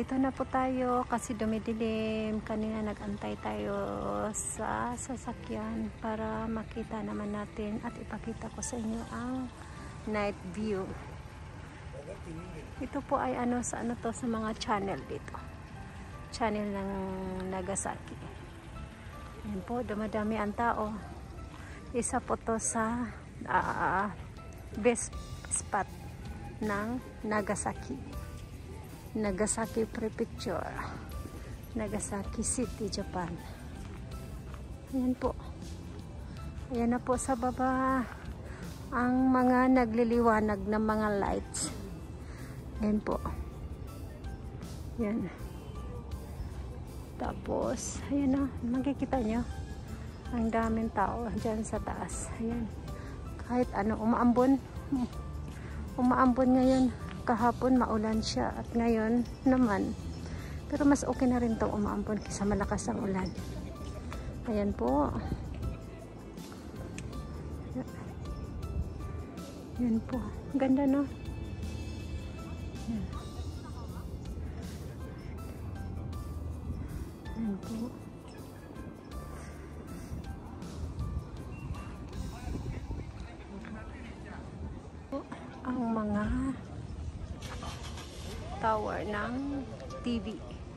Dito na po tayo kasi dumidilim. Kanina nag-antay tayo sa sasakyan para makita naman natin at ipakita ko sa inyo ang night view. Ito po ay sa mga channel dito. Channel ng Nagasaki. Yan po, dumadami ang tao. Isa po to sa best spot ng Nagasaki. Nagasaki Prefecture, Nagasaki City, Japan. Ayan po. Ayan na po sa baba ang mga nagliliwanag ng mga lights. Ayan po. Ayan. Tapos, ayan na. Makikita nyo. Ang daming tao dyan sa taas. Ayan. Kahit umaambon. Umaambon ngayon. Kahapon maulan siya at ngayon naman, pero mas okay na rin itong umaampon kaysa malakas ang ulan. Ayan po. Ayan po, ganda no? Ayan. Ayan po. Ang mga tower ng TV.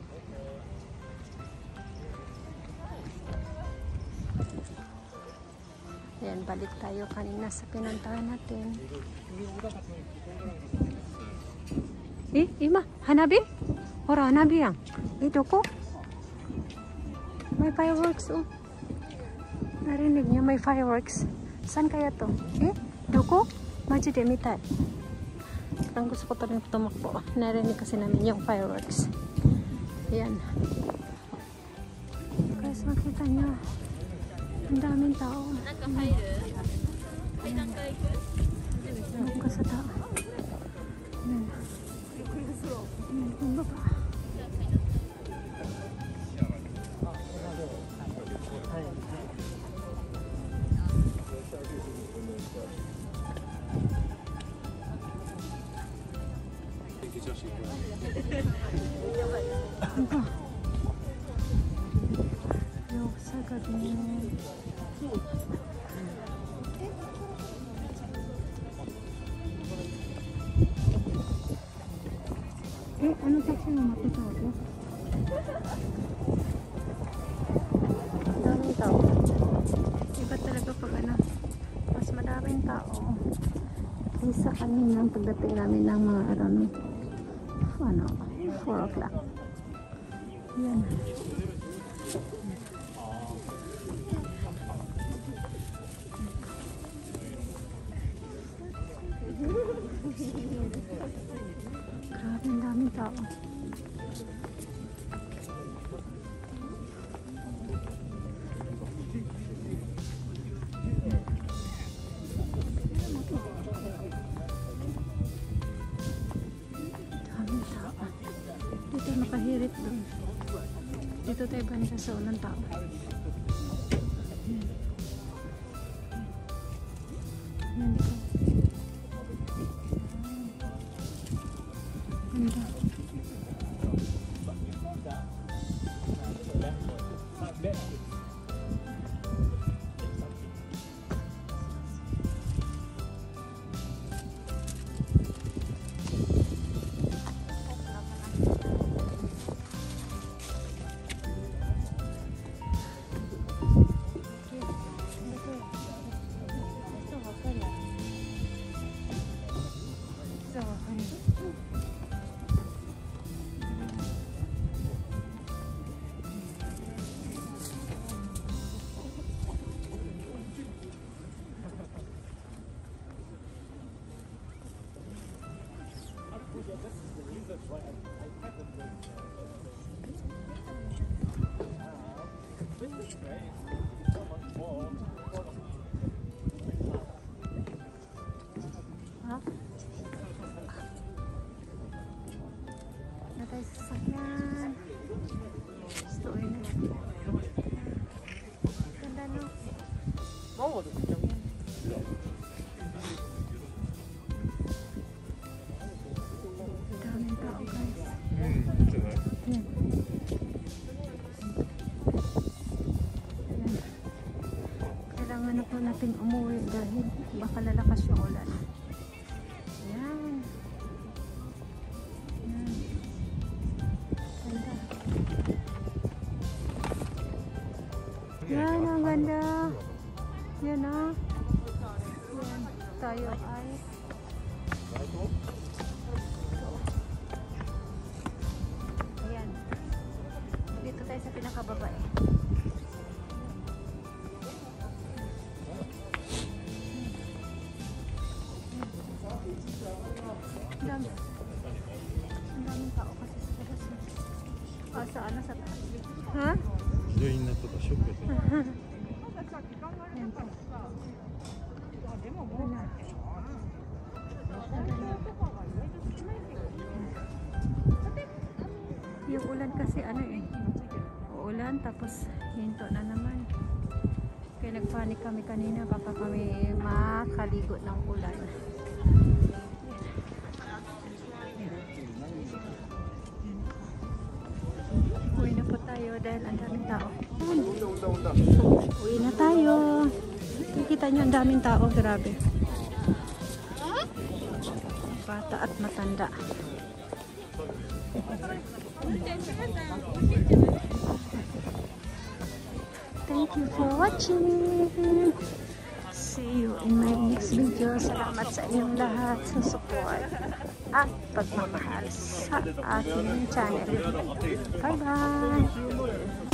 Ayan, balik tayo kanina sa pinuntahan natin. Ima, hanabi? Hora, hanabi yan. Doko? May fireworks, oh. Narinig niyo, may fireworks. Saan kaya to? Doko? Maji de mitai. Ang gusto ko talagang tumakbo. Narinig kasi namin yung fireworks. Ayan. Guys, makita nyo. Ang daming tao. Ayan. Ang ka sa tao. Ayan. Ayan, ang baba. Sa gabi. Ano taxi na makita ako? Daming tao. Iba talaga pag mas madaming tao. Isa kaninang pagdating namin ng mga 4 o'clock. Yan. Grabe, ang daming tao. Dito nakahirit doon. Dito tayo banda sa unang tao. Yan po. Ganda. Natay sasakyan. Story na. Ganda no? Daming tao guys. kailangan na po natin umuwi dahil baka lalakas yung ulan. Yan. Yan. Ganda. Yan, ang ganda. Yan ah. Yan. Tayo ay ayan. Dito tayo sa pinakababa eh. Ang daming tao kasi sa labas. Sa ano sa taas? Ha? 病院になってたショックやった。 Yan po. Wala. Yung ulan kasi ano eh. Uulan tapos hinto na naman. Kaya nagpanik kami kanina baka kami makaligo ng ulan. Uwi na po tayo dahil ang daming tao. Uwi na tayo. Kikita nyo ang daming tao. Grabe. Bata at matanda. Thank you for watching. See you in my next video. Salamat sa inyong lahat sa support at pagmamahal sa aking channel. Bye bye!